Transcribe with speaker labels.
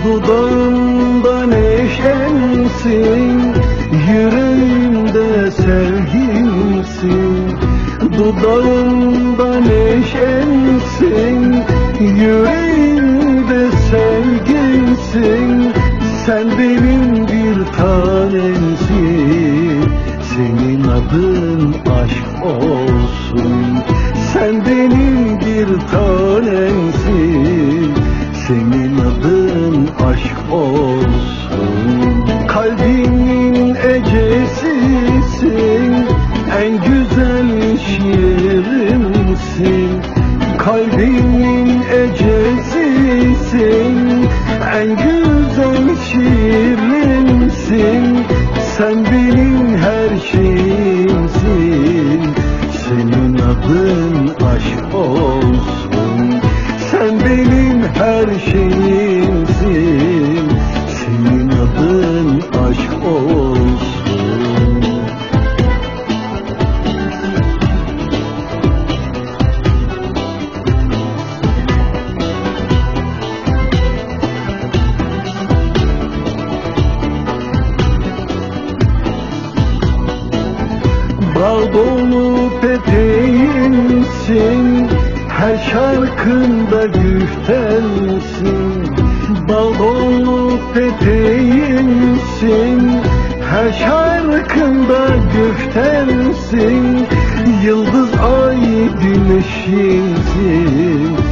Speaker 1: Dudağımda neşemsin, yüreğimde sevgimsin. Dudağımda neşemsin, yüreğimde sevgimsin. Sen benim bir tanemsin, senin adın aşk olsun. Sen benim bir tanemsin, senin adın aşk olsun. Kalbimin ecesisin, en güzel şiirimsin. Kalbimin ecesisin, en güzel şiirimsin. Sen benim her şeyimsin, senin adın aşk olsun. Sen benim her şeyimsin, senin adın aşk olsun. Bal dolu peteğimsin, her şarkında güftensin. Bal dolu peteğimsin, her şarkında güftensin. Yıldız ay güneşimsin,